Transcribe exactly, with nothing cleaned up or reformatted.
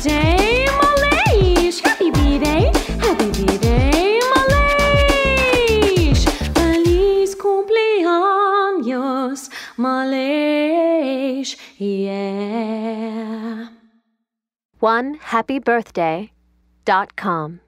birthday, Mallesh! Happy birthday, happy birthday, Mallesh! Feliz cumpleaños, Mallesh, yeah. one happy birthday dot com